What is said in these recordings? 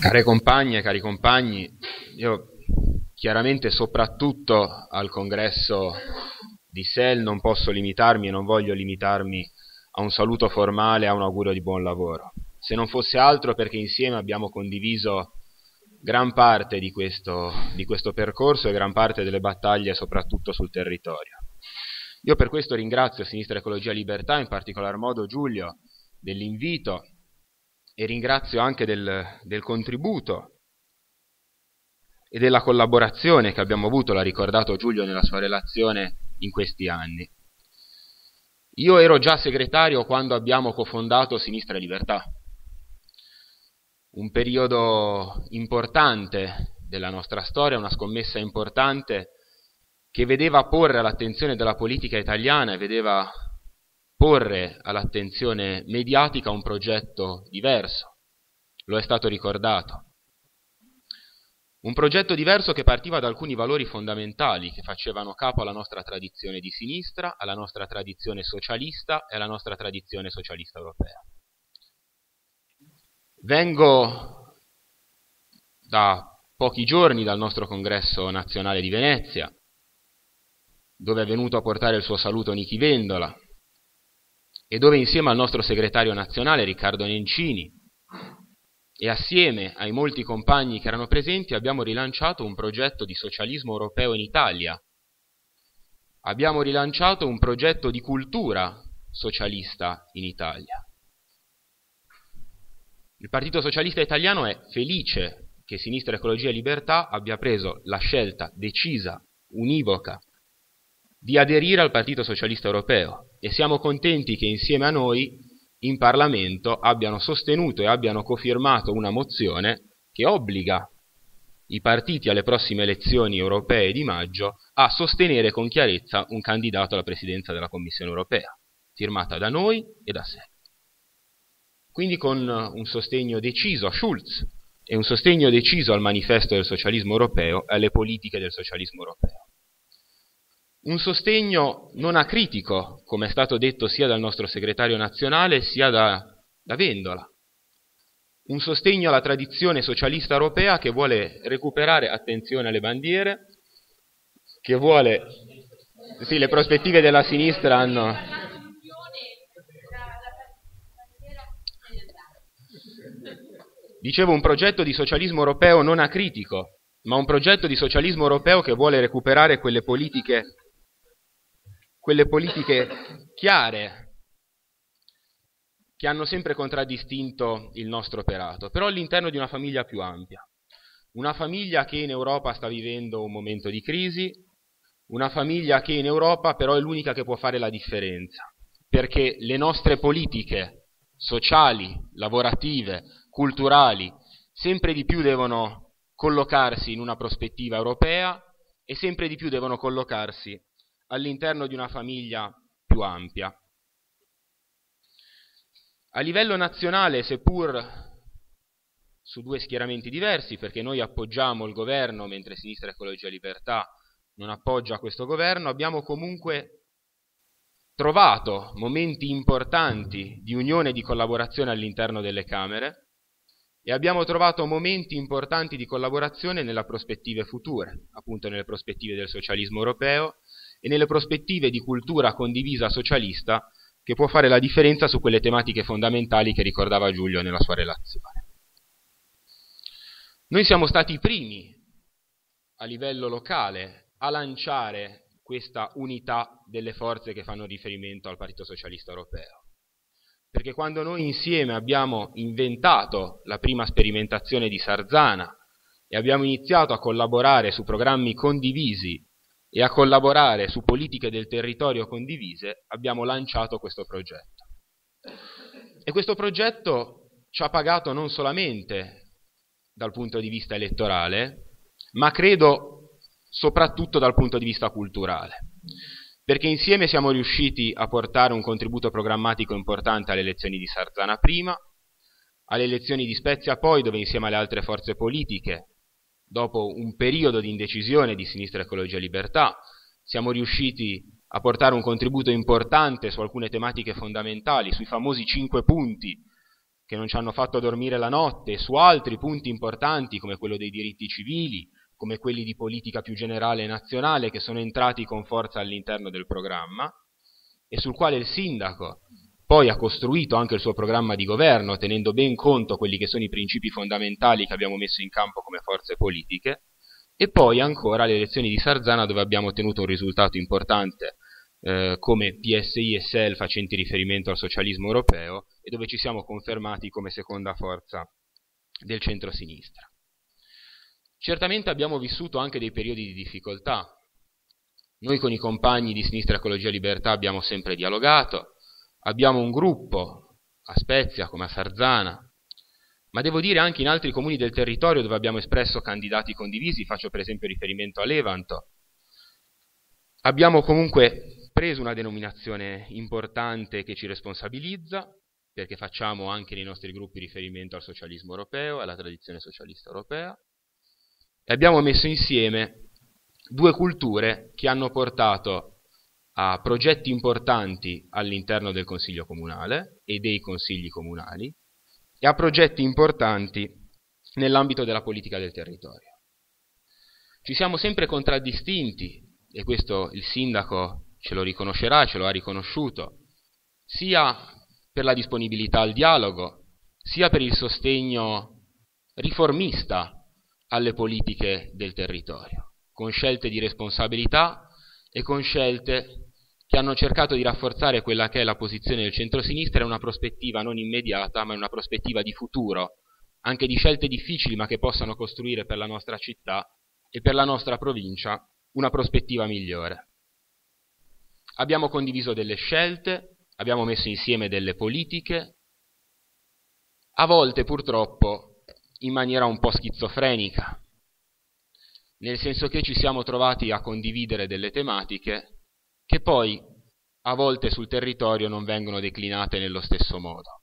Care compagne e cari compagni, io chiaramente soprattutto al congresso di SEL non posso limitarmi e non voglio limitarmi a un saluto formale, a un augurio di buon lavoro, se non fosse altro perché insieme abbiamo condiviso gran parte di questo percorso e gran parte delle battaglie soprattutto sul territorio. Io per questo ringrazio Sinistra Ecologia Libertà, in particolar modo Giulio, dell'invito e ringrazio anche del contributo e della collaborazione che abbiamo avuto, l'ha ricordato Giulio nella sua relazione, in questi anni. Io ero già segretario quando abbiamo cofondato Sinistra Libertà, un periodo importante della nostra storia, una scommessa importante che vedeva porre all'attenzione della politica italiana e vedeva porre all'attenzione mediatica un progetto diverso, lo è stato ricordato. Un progetto diverso che partiva da alcuni valori fondamentali che facevano capo alla nostra tradizione di sinistra, alla nostra tradizione socialista e alla nostra tradizione socialista europea. Vengo da pochi giorni dal nostro congresso nazionale di Venezia, dove è venuto a portare il suo saluto Nichi Vendola e dove insieme al nostro segretario nazionale Riccardo Nencini e assieme ai molti compagni che erano presenti abbiamo rilanciato un progetto di socialismo europeo in Italia. Abbiamo rilanciato un progetto di cultura socialista in Italia. Il Partito Socialista Italiano è felice che Sinistra Ecologia e Libertà abbia preso la scelta decisa, univoca, di aderire al Partito Socialista Europeo e siamo contenti che insieme a noi in Parlamento abbiano sostenuto e abbiano cofirmato una mozione che obbliga i partiti alle prossime elezioni europee di maggio a sostenere con chiarezza un candidato alla presidenza della Commissione Europea, firmata da noi e da SEL. Quindi con un sostegno deciso a Schulz e un sostegno deciso al manifesto del socialismo europeo e alle politiche del socialismo europeo. Un sostegno non acritico, come è stato detto sia dal nostro segretario nazionale sia da Vendola. Un sostegno alla tradizione socialista europea che vuole recuperare attenzione alle bandiere, che vuole... Sì, le prospettive della sinistra hanno... Dicevo, un progetto di socialismo europeo non acritico, ma un progetto di socialismo europeo che vuole recuperare quelle politiche chiare che hanno sempre contraddistinto il nostro operato, però all'interno di una famiglia più ampia, una famiglia che in Europa sta vivendo un momento di crisi, una famiglia che in Europa però è l'unica che può fare la differenza, perché le nostre politiche sociali, lavorative, culturali, sempre di più devono collocarsi in una prospettiva europea e sempre di più devono collocarsi all'interno di una famiglia più ampia. A livello nazionale, seppur su due schieramenti diversi, perché noi appoggiamo il governo mentre Sinistra Ecologia e Libertà non appoggia questo governo, abbiamo comunque trovato momenti importanti di unione e di collaborazione all'interno delle Camere e abbiamo trovato momenti importanti di collaborazione nelle prospettive future, appunto nelle prospettive del socialismo europeo e nelle prospettive di cultura condivisa socialista che può fare la differenza su quelle tematiche fondamentali che ricordava Giulio nella sua relazione. Noi siamo stati i primi a livello locale a lanciare questa unità delle forze che fanno riferimento al Partito Socialista Europeo, perché quando noi insieme abbiamo inventato la prima sperimentazione di Sarzana e abbiamo iniziato a collaborare su programmi condivisi e a collaborare su politiche del territorio condivise, abbiamo lanciato questo progetto. E questo progetto ci ha pagato non solamente dal punto di vista elettorale, ma credo soprattutto dal punto di vista culturale, perché insieme siamo riusciti a portare un contributo programmatico importante alle elezioni di Sarzana prima, alle elezioni di Spezia poi, dove insieme alle altre forze politiche, dopo un periodo di indecisione di Sinistra Ecologia e Libertà, siamo riusciti a portare un contributo importante su alcune tematiche fondamentali, sui famosi 5 punti che non ci hanno fatto dormire la notte, e su altri punti importanti come quello dei diritti civili, come quelli di politica più generale e nazionale, che sono entrati con forza all'interno del programma e sul quale il sindaco poi ha costruito anche il suo programma di governo, tenendo ben conto quelli che sono i principi fondamentali che abbiamo messo in campo come forze politiche, e poi ancora le elezioni di Sarzana, dove abbiamo ottenuto un risultato importante come PSI e SEL facenti riferimento al socialismo europeo, e dove ci siamo confermati come seconda forza del centro-sinistra. Certamente abbiamo vissuto anche dei periodi di difficoltà. Noi con i compagni di Sinistra Ecologia e Libertà abbiamo sempre dialogato, abbiamo un gruppo a Spezia come a Sarzana, ma devo dire anche in altri comuni del territorio dove abbiamo espresso candidati condivisi, faccio per esempio riferimento a Levanto. Abbiamo comunque preso una denominazione importante che ci responsabilizza, perché facciamo anche nei nostri gruppi riferimento al socialismo europeo, alla tradizione socialista europea, e abbiamo messo insieme due culture che hanno portato a progetti importanti all'interno del Consiglio Comunale e dei Consigli Comunali e a progetti importanti nell'ambito della politica del territorio. Ci siamo sempre contraddistinti, e questo il sindaco ce lo riconoscerà, ce lo ha riconosciuto, sia per la disponibilità al dialogo, sia per il sostegno riformista alle politiche del territorio, con scelte di responsabilità e con scelte che hanno cercato di rafforzare quella che è la posizione del centro-sinistra in una prospettiva non immediata, ma in una prospettiva di futuro, anche di scelte difficili, ma che possano costruire per la nostra città e per la nostra provincia una prospettiva migliore. Abbiamo condiviso delle scelte, abbiamo messo insieme delle politiche, a volte purtroppo in maniera un po' schizofrenica, nel senso che ci siamo trovati a condividere delle tematiche che poi a volte sul territorio non vengono declinate nello stesso modo.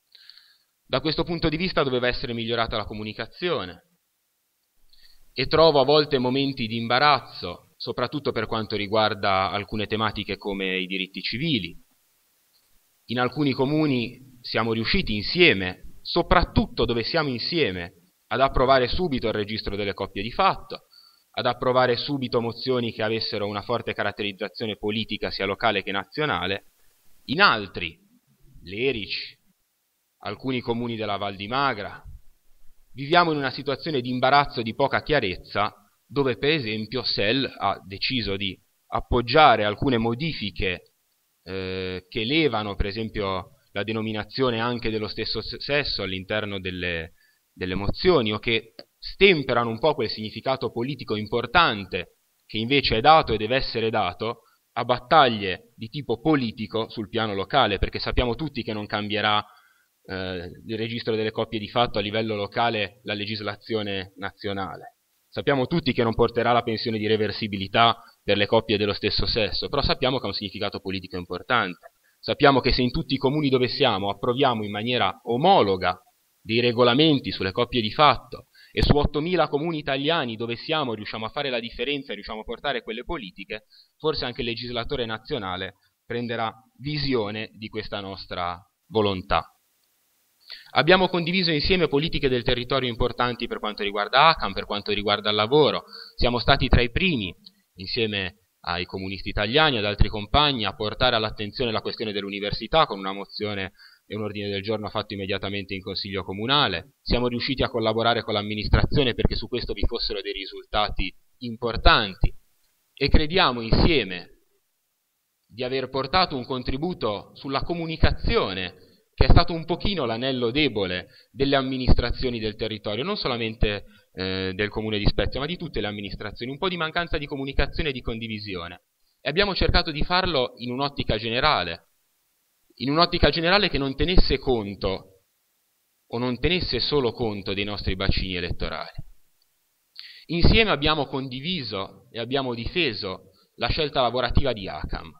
Da questo punto di vista doveva essere migliorata la comunicazione e trovo a volte momenti di imbarazzo, soprattutto per quanto riguarda alcune tematiche come i diritti civili. In alcuni comuni siamo riusciti insieme, soprattutto dove siamo insieme, ad approvare subito il registro delle coppie di fatto, ad approvare subito mozioni che avessero una forte caratterizzazione politica sia locale che nazionale. In altri, Lerici, alcuni comuni della Val di Magra, viviamo in una situazione di imbarazzo e di poca chiarezza, dove per esempio SEL ha deciso di appoggiare alcune modifiche che levano per esempio la denominazione anche dello stesso sesso all'interno delle mozioni, o che stemperano un po' quel significato politico importante che invece è dato e deve essere dato a battaglie di tipo politico sul piano locale, perché sappiamo tutti che non cambierà il registro delle coppie di fatto a livello locale la legislazione nazionale. Sappiamo tutti che non porterà la pensione di reversibilità per le coppie dello stesso sesso, però sappiamo che ha un significato politico importante. Sappiamo che se in tutti i comuni dove siamo approviamo in maniera omologa dei regolamenti sulle coppie di fatto e su 8.000 comuni italiani dove siamo riusciamo a fare la differenza e riusciamo a portare quelle politiche, forse anche il legislatore nazionale prenderà visione di questa nostra volontà. Abbiamo condiviso insieme politiche del territorio importanti per quanto riguarda ACAM, per quanto riguarda il lavoro. Siamo stati tra i primi, insieme ai comunisti italiani, ad altri compagni, a portare all'attenzione la questione dell'università con una mozione e un ordine del giorno fatto immediatamente in Consiglio Comunale. Siamo riusciti a collaborare con l'amministrazione perché su questo vi fossero dei risultati importanti e crediamo insieme di aver portato un contributo sulla comunicazione che è stato un pochino l'anello debole delle amministrazioni del territorio, non solamente del comune di Spezia, ma di tutte le amministrazioni, un po' di mancanza di comunicazione e di condivisione. E abbiamo cercato di farlo in un'ottica generale che non tenesse conto, o non tenesse solo conto dei nostri bacini elettorali. Insieme abbiamo condiviso e abbiamo difeso la scelta lavorativa di ACAM.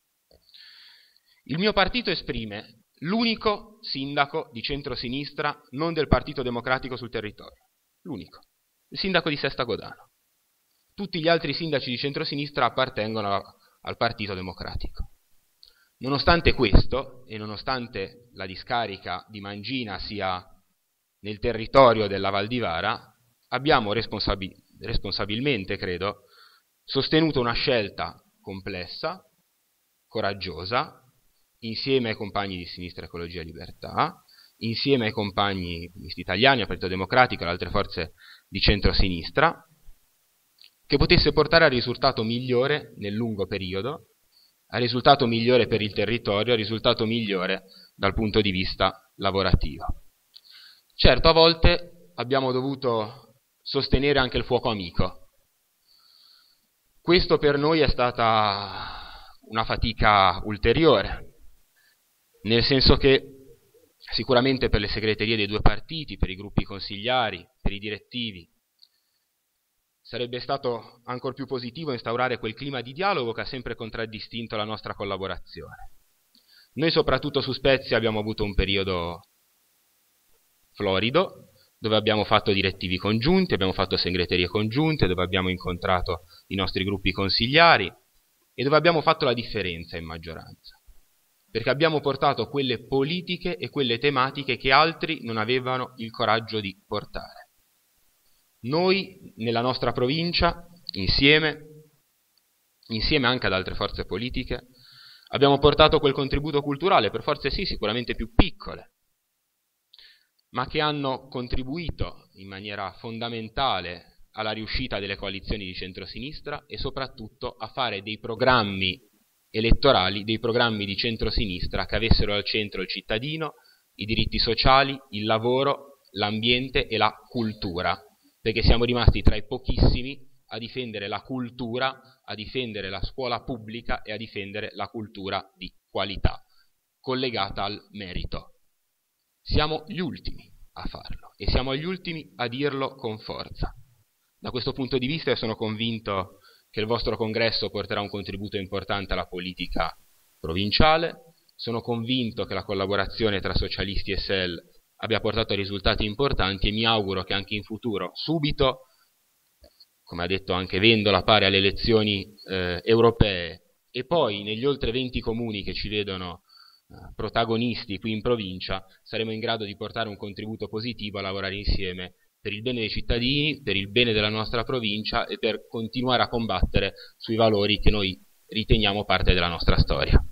Il mio partito esprime l'unico sindaco di centrosinistra non del Partito Democratico sul territorio. L'unico. Il sindaco di Sesta Godano. Tutti gli altri sindaci di centrosinistra appartengono al Partito Democratico. Nonostante questo, e nonostante la discarica di Mangina sia nel territorio della Val di Vara, abbiamo responsabilmente, credo, sostenuto una scelta complessa, coraggiosa, insieme ai compagni di Sinistra Ecologia e Libertà, insieme ai compagni italiani, al Partito Democratico e alle altre forze di centrosinistra, che potesse portare al risultato migliore nel lungo periodo, al risultato migliore per il territorio, al risultato migliore dal punto di vista lavorativo. Certo, a volte abbiamo dovuto sostenere anche il fuoco amico. Questo per noi è stata una fatica ulteriore, nel senso che sicuramente per le segreterie dei due partiti, per i gruppi consigliari, per i direttivi, sarebbe stato ancor più positivo instaurare quel clima di dialogo che ha sempre contraddistinto la nostra collaborazione. Noi soprattutto su Spezia abbiamo avuto un periodo florido, dove abbiamo fatto direttivi congiunti, abbiamo fatto segreterie congiunte, dove abbiamo incontrato i nostri gruppi consigliari e dove abbiamo fatto la differenza in maggioranza, perché abbiamo portato quelle politiche e quelle tematiche che altri non avevano il coraggio di portare. Noi, nella nostra provincia, insieme anche ad altre forze politiche, abbiamo portato quel contributo culturale, per forze sì, sicuramente più piccole, ma che hanno contribuito in maniera fondamentale alla riuscita delle coalizioni di centrosinistra e soprattutto a fare dei programmi elettorali, dei programmi di centrosinistra che avessero al centro il cittadino, i diritti sociali, il lavoro, l'ambiente e la cultura, perché siamo rimasti tra i pochissimi a difendere la cultura, a difendere la scuola pubblica e a difendere la cultura di qualità, collegata al merito. Siamo gli ultimi a farlo e siamo gli ultimi a dirlo con forza. Da questo punto di vista sono convinto che il vostro congresso porterà un contributo importante alla politica provinciale, sono convinto che la collaborazione tra socialisti e SEL abbia portato a risultati importanti e mi auguro che anche in futuro, subito, come ha detto anche Vendola, pare alle elezioni europee e poi negli oltre 20 comuni che ci vedono protagonisti qui in provincia, saremo in grado di portare un contributo positivo a lavorare insieme per il bene dei cittadini, per il bene della nostra provincia e per continuare a combattere sui valori che noi riteniamo parte della nostra storia.